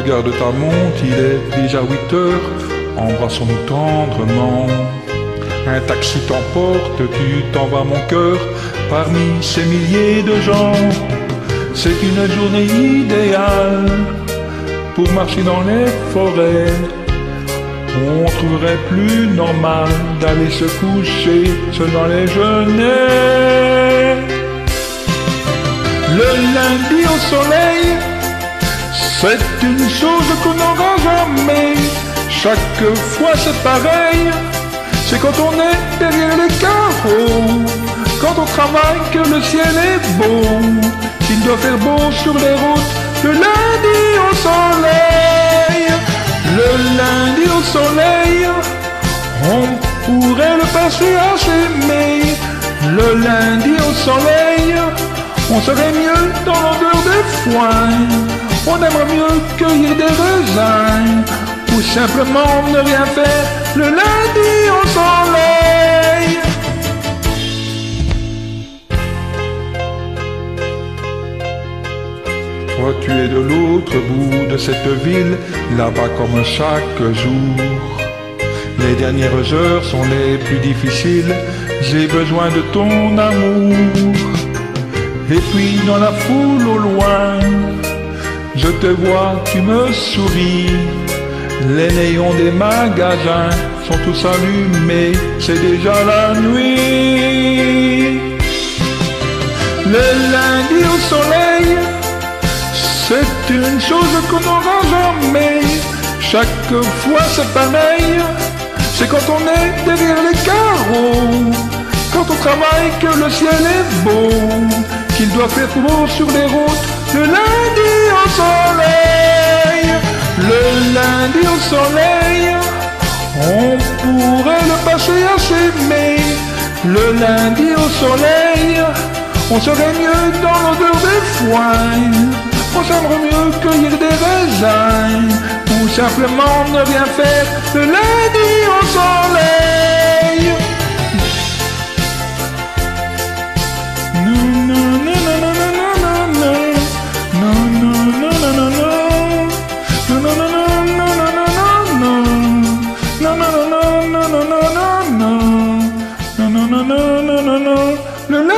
Regarde ta montre, il est déjà 8 heures, embrassons-nous tendrement. Un taxi t'emporte, tu t'en vas mon cœur, parmi ces milliers de gens. C'est une journée idéale pour marcher dans les forêts. On trouverait plus normal d'aller se coucher seul dans les genêts. Le lundi au soleil, c'est une chose qu'on n'aura jamais. Chaque fois c'est pareil, c'est quand on est derrière les carreaux, quand on travaille que le ciel est beau, qu'il doit faire beau sur les routes. Le lundi au soleil, le lundi au soleil, on pourrait le passer à s'aimer. Le lundi au soleil, on serait mieux dans l'odeur des foin. On aimerait mieux cueillir des raisins, ou simplement ne rien faire le lundi au soleil. Toi tu es de l'autre bout de cette ville, là-bas comme chaque jour. Les dernières heures sont les plus difficiles, j'ai besoin de ton amour. Et puis dans la foule au loin, je te vois, tu me souris. Les néons des magasins sont tous allumés, c'est déjà la nuit. Le lundi au soleil, c'est une chose qu'on n'aura jamais. Chaque fois c'est pareil, c'est quand on est derrière les carreaux, quand on travaille que le ciel est beau, qu'il doit faire beau sur les routes. Le lundi au soleil, le lundi au soleil, on pourrait le passer à s'aimer. Le lundi au soleil, on serait mieux dans l'odeur des foin. On s'aimerait mieux cueillir des raisins, ou simplement ne rien faire le lundi au soleil. Le